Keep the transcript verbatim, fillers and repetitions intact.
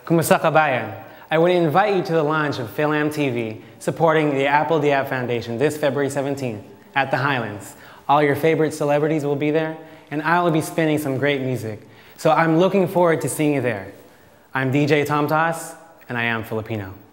Kumusta kabayan? I want to invite you to the launch of Philam T V, supporting the Apple Diab Foundation this February seventeenth at the Highlands. All your favorite celebrities will be there, and I will be spinning some great music. So I'm looking forward to seeing you there. I'm D J Tom Toss, and I am Filipino.